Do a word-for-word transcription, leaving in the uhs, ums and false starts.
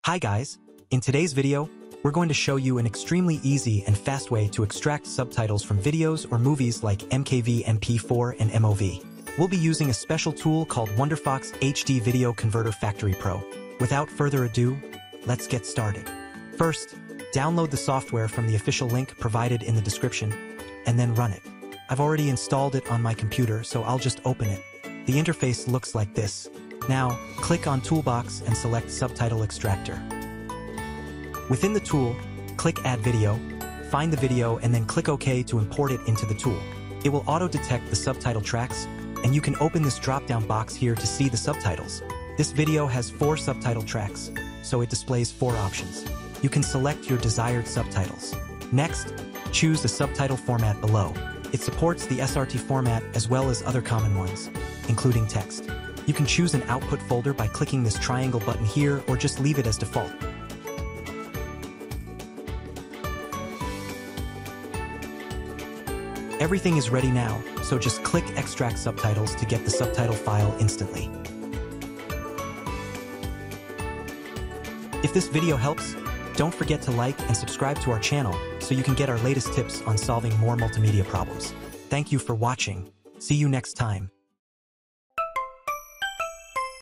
Hi guys, in today's video, we're going to show you an extremely easy and fast way to extract subtitles from videos or movies like M K V, M P four, and M O V. We'll be using a special tool called WonderFox H D Video Converter Factory Pro. Without further ado, let's get started. First, download the software from the official link provided in the description, and then run it. I've already installed it on my computer, so I'll just open it. The interface looks like this. Now, click on Toolbox and select Subtitle Extractor. Within the tool, click Add Video, find the video, and then click OK to import it into the tool. It will auto-detect the subtitle tracks, and you can open this drop-down box here to see the subtitles. This video has four subtitle tracks, so it displays four options. You can select your desired subtitles. Next, choose the subtitle format below. It supports the S R T format as well as other common ones, including text. You can choose an output folder by clicking this triangle button here, or just leave it as default. Everything is ready now, so just click Extract Subtitles to get the subtitle file instantly. If this video helps, don't forget to like and subscribe to our channel so you can get our latest tips on solving more multimedia problems. Thank you for watching. See you next time.